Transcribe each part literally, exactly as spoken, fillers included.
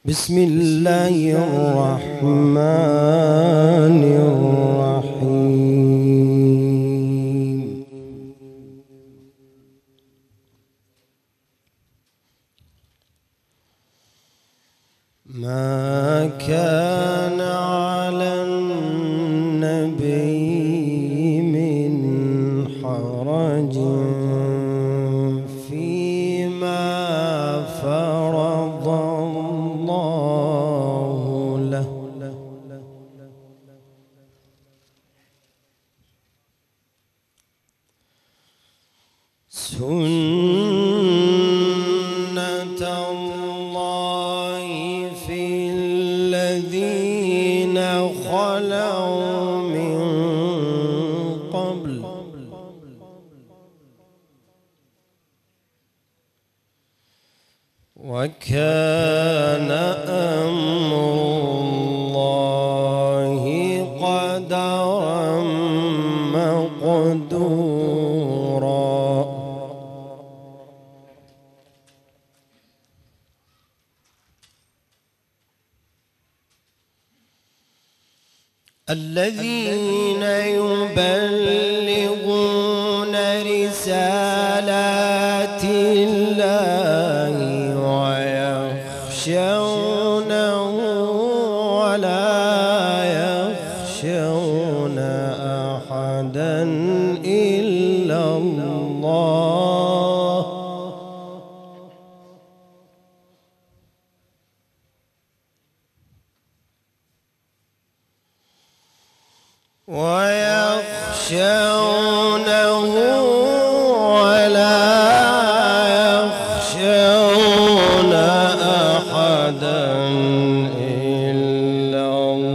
بسم الله الرحمن الرحيم. ما كان على النبي من حرج فيما فرض الله له، سنة الله في الذين خلوا من قبل، وكان أمر الله قدرا مقدورا. الذين يبلغون رسالات الله ويخشونه ولا يخشون أحدا إلا الله، ويخشونه ولا يخشون أحدا إلا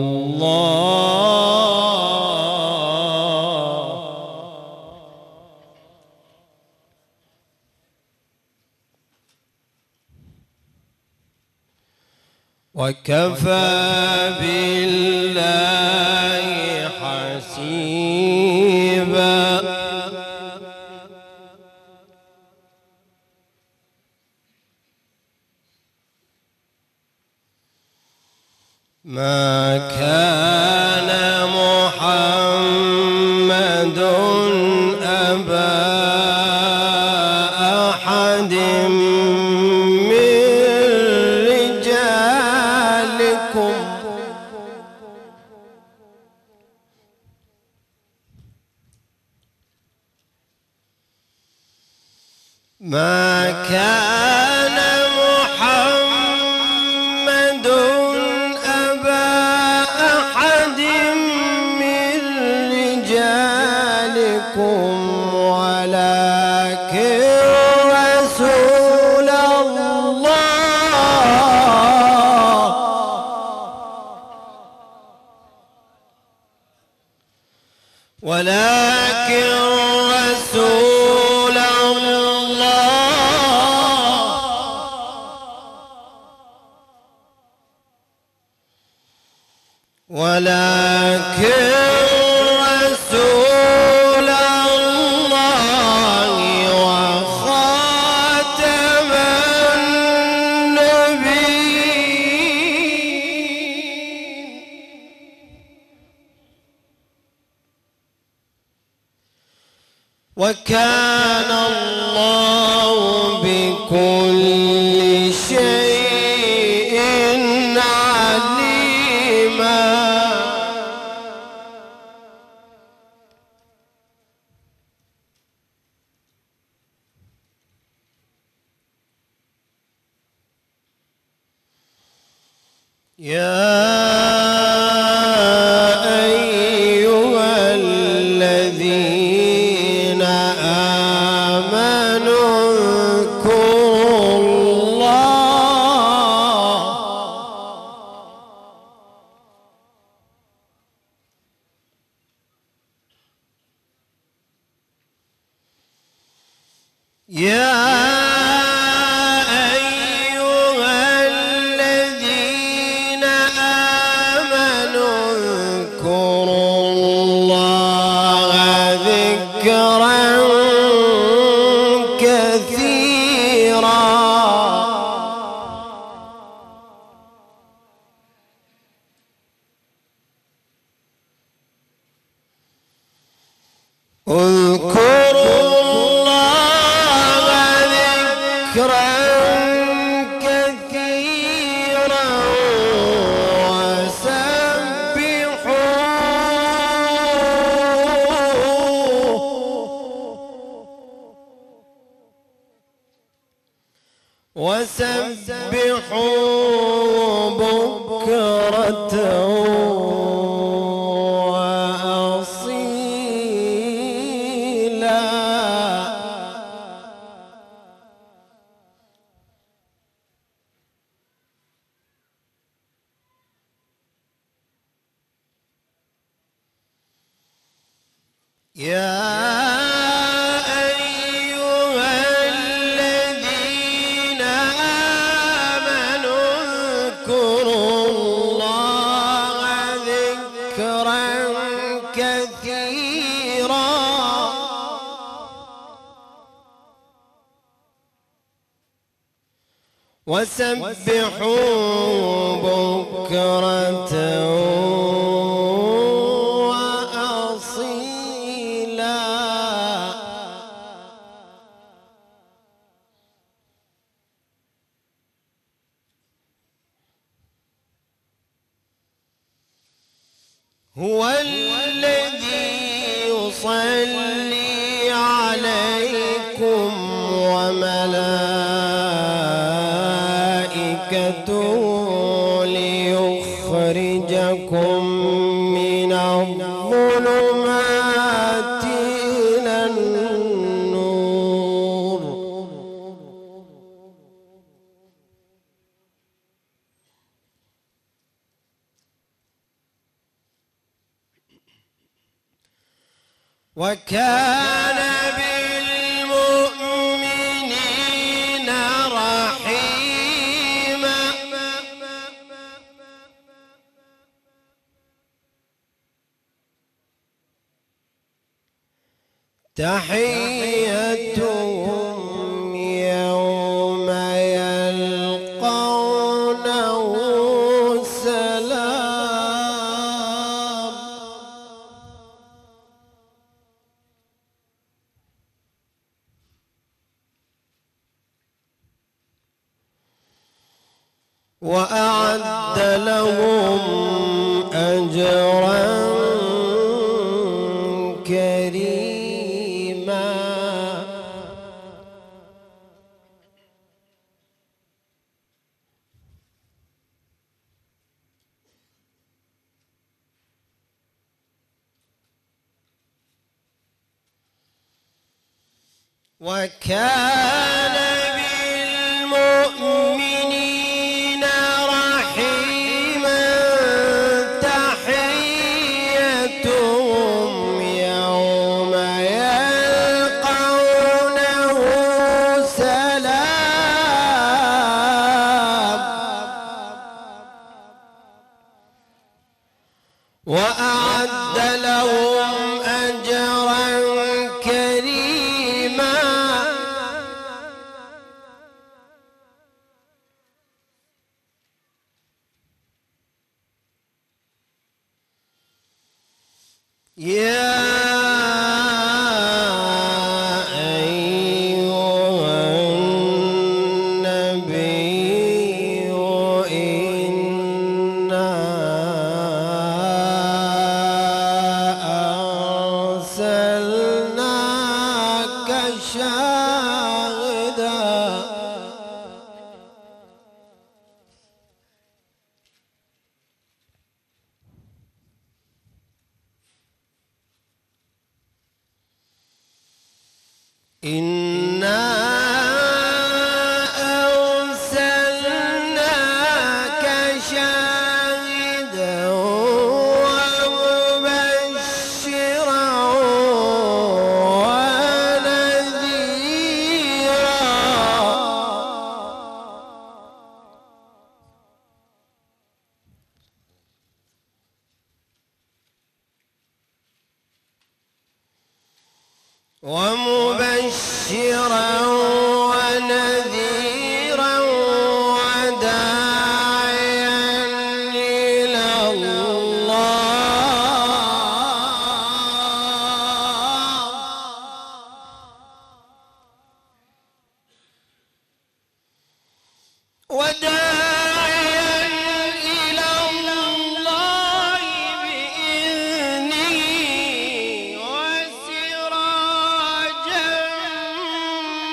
الله، وكفى بالله حسيبا. ما كان محمد أبا أحد من رجالكم ما كان محمد أبا أحد من رجالكم ولكن رسول الله ولكن رسول ولكن رسول الله وخاتم النبيين، وكان الله بكل شيء عليما. يا أيها الذين آمنوا اذكروا الله يا كثيرا وسبحوا بكرة وأصيلا. يا وسبحوا بكرة وأصيلا. هو الذي يصلي عليكم وملائكته ليخرجكم من الظلمات إلى النور. وكان بالمؤمنين رحيما. تحيتهم يوم يلقونه سلام. وأعد لهم أجرا كريما. وكان بالمؤمنين رحيما. تحيتهم يوم يلقونه سلام. وأعد لهم أجرا كريما. يا أيها النبي إنا أرسلناك شاهدا إنا أرسلناك شاهدا ومبشرا ونذيرا. ومبشرا ونذيرا وداعيا إلى الله. وداعيا إلى الله بإذنه وسراجا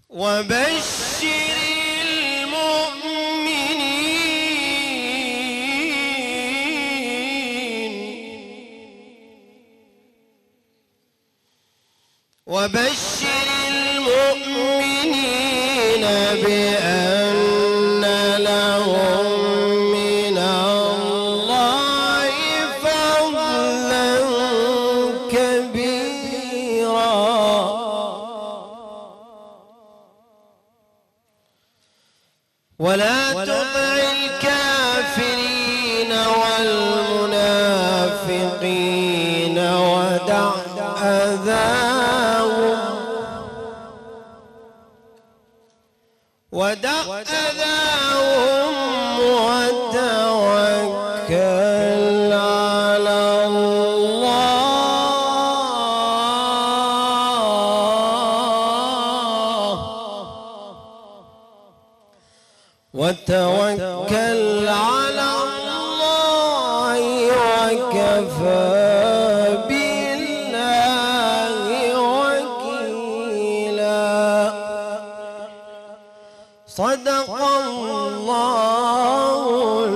وبشر وبشر المؤمنين بأن لهم من الله فضلا كبيرا ولا تطع الكافرين والمنافقين ودع أذاهم ودع أذاهم وتوكل على الله وتوكل على الله وكفى صدق الله